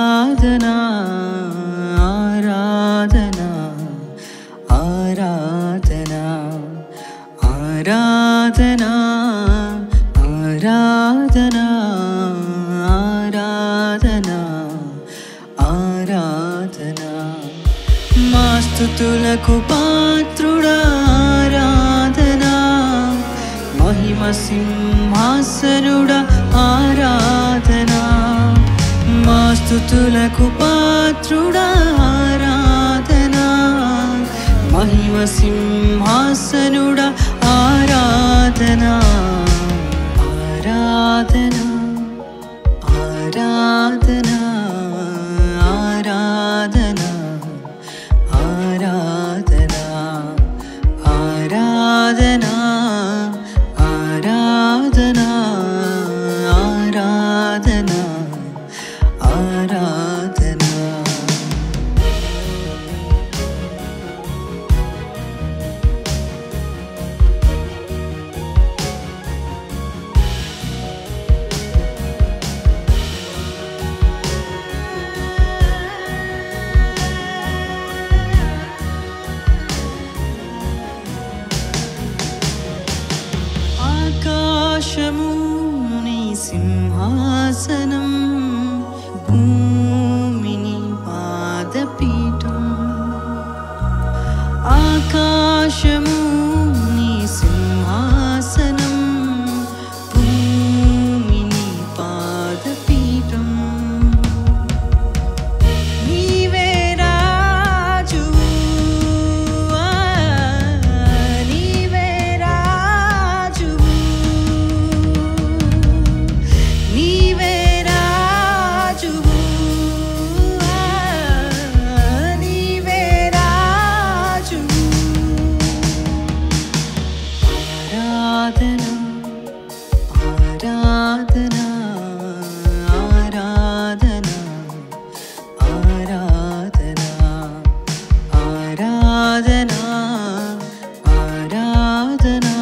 आराधना आराधना आराधना आराधना आराधना आराधना आराधना मास्तुतुలకు పాత్రుడా ఆరాధనా महिम సింహాసనుడా ఆరాధనా మాస్తుతులకు పాత్రుడా ఆరాధనా महिम సింహాసనుడా ఆరాధనా ఆరాధనా ఆరాధనా ఆరాధనా आराधना आराधना आराधना आराधना आराधना आकाशमु नी सिंहासनं भूमिनि पादपीठम् आकाशमु नी सिंहासनं भूमिनि पादपीठम् नीवे राजुवु नीवे राजुवु नीवे राजुवु नीवे राजुवु आराधना आराधना आराधना आराधना आराधना आराधना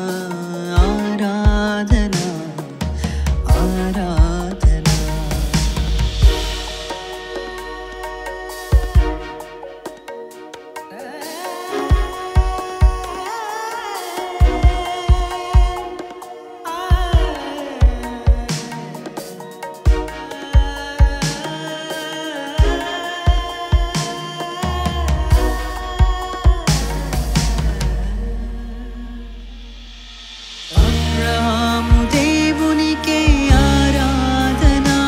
आराधना आराधना అబ్రహాము దేవునికే ఆరాధనా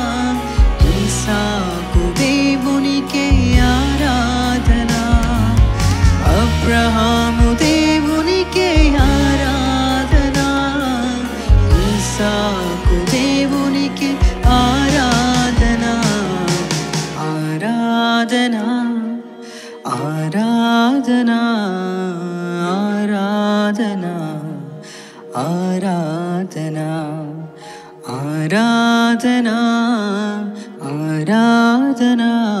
ఇస్సాకు దేవునికే ఆరాధనా అబ్రహాము దేవునికే ఆరాధనా ఇస్సాకు దేవునికే ఆరాధనా ఆరాధనా ఆరాధనా ఆరాధనా आराधना आराधना आराधना